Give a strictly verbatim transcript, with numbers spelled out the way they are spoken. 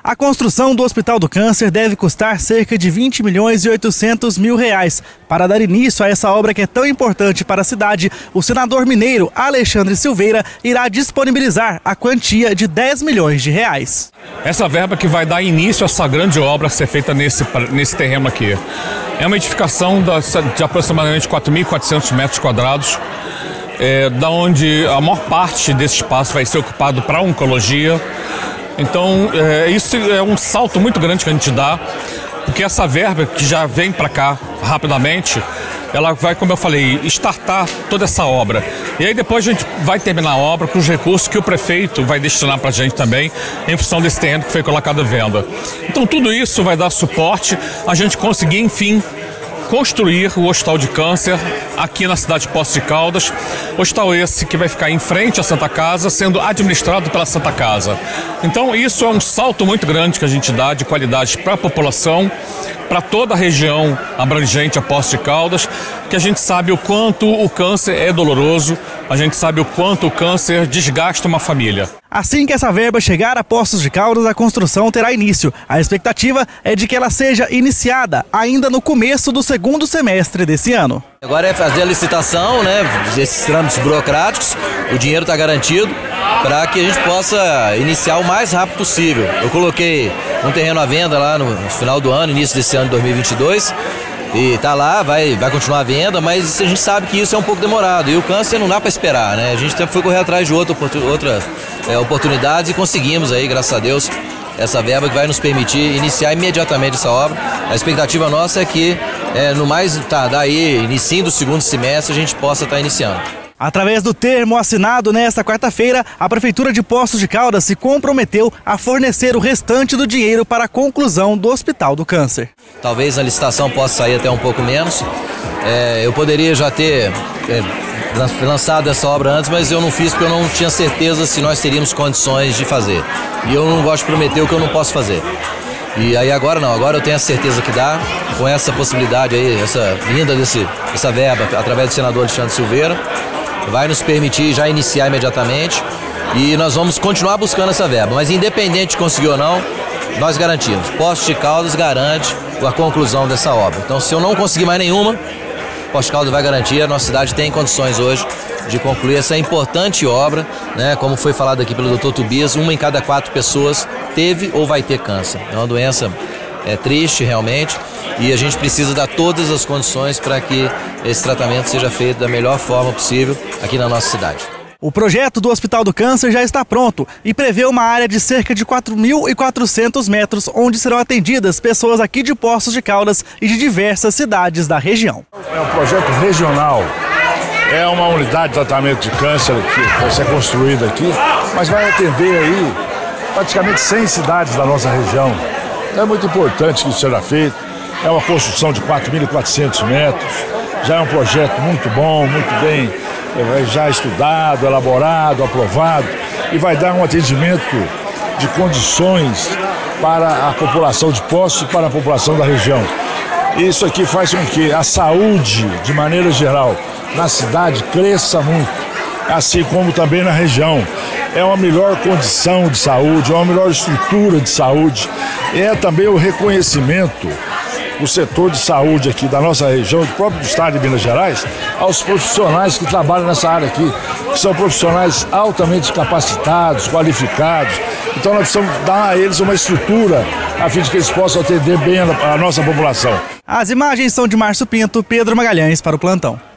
A construção do Hospital do Câncer deve custar cerca de vinte milhões e oitocentos mil reais. Para dar início a essa obra que é tão importante para a cidade, o senador mineiro Alexandre Silveira irá disponibilizar a quantia de dez milhões de reais. Essa verba que vai dar início a essa grande obra a ser feita nesse, nesse terreno aqui. É uma edificação de aproximadamente quatro mil e quatrocentos metros quadrados, é, da onde a maior parte desse espaço vai ser ocupado para oncologia. Então, é, isso é um salto muito grande que a gente dá, porque essa verba que já vem para cá rapidamente, ela vai, como eu falei, startar toda essa obra. E aí depois a gente vai terminar a obra com os recursos que o prefeito vai destinar para a gente também, em função desse terreno que foi colocado à venda. Então tudo isso vai dar suporte a gente conseguir, enfim, construir o Hospital de Câncer aqui na cidade de Poços de Caldas. Hospital esse que vai ficar em frente à Santa Casa, sendo administrado pela Santa Casa. Então isso é um salto muito grande que a gente dá de qualidade para a população, para toda a região abrangente a Poços de Caldas, que a gente sabe o quanto o câncer é doloroso, a gente sabe o quanto o câncer desgasta uma família. Assim que essa verba chegar a Poços de Caldas, a construção terá início. A expectativa é de que ela seja iniciada ainda no começo do segundo semestre desse ano. Agora é fazer a licitação, né, esses trâmites burocráticos, o dinheiro está garantido para que a gente possa iniciar o mais rápido possível. Eu coloquei um terreno à venda lá no final do ano, início desse ano de dois mil e vinte e dois, e tá lá, vai, vai continuar a venda, mas a gente sabe que isso é um pouco demorado e o câncer não dá para esperar, né? A gente foi correr atrás de outra, outra é, oportunidades e conseguimos aí, graças a Deus, essa verba que vai nos permitir iniciar imediatamente essa obra. A expectativa nossa é que é, no mais tardar aí, início do segundo semestre, a gente possa estar iniciando. Através do termo assinado nesta quarta-feira, a Prefeitura de Poços de Caldas se comprometeu a fornecer o restante do dinheiro para a conclusão do Hospital do Câncer. Talvez a licitação possa sair até um pouco menos. É, eu poderia já ter é, lançado essa obra antes, mas eu não fiz porque eu não tinha certeza se nós teríamos condições de fazer. E eu não gosto de prometer o que eu não posso fazer. E aí agora não, agora eu tenho a certeza que dá, com essa possibilidade aí, essa vinda desse, dessa verba através do senador Alexandre Silveira, vai nos permitir já iniciar imediatamente e nós vamos continuar buscando essa verba, mas independente de conseguir ou não, nós garantimos. Poços de Caldas garante a conclusão dessa obra. Então, se eu não conseguir mais nenhuma, Poços de Caldas vai garantir, a nossa cidade tem condições hoje de concluir essa importante obra, né? Como foi falado aqui pelo doutor Tobias, uma em cada quatro pessoas teve ou vai ter câncer. É uma doença é, triste realmente e a gente precisa dar todas as condições para que esse tratamento seja feito da melhor forma possível aqui na nossa cidade. O projeto do Hospital do Câncer já está pronto e prevê uma área de cerca de quatro mil e quatrocentos metros, onde serão atendidas pessoas aqui de Poços de Caldas e de diversas cidades da região. É um projeto regional, é uma unidade de tratamento de câncer que vai ser construída aqui, mas vai atender aí praticamente cem cidades da nossa região. É muito importante que isso seja feito, é uma construção de quatro mil e quatrocentos metros, já é um projeto muito bom, muito bem já estudado, elaborado, aprovado e vai dar um atendimento de condições para a população de Poços e para a população da região. Isso aqui faz com que a saúde, de maneira geral, na cidade cresça muito, assim como também na região. É uma melhor condição de saúde, é uma melhor estrutura de saúde, é também o reconhecimento o setor de saúde aqui da nossa região, do próprio estado de Minas Gerais, aos profissionais que trabalham nessa área aqui, que são profissionais altamente capacitados, qualificados. Então nós precisamos dar a eles uma estrutura a fim de que eles possam atender bem a nossa população. As imagens são de Márcio Pinto, Pedro Magalhães para o Plantão.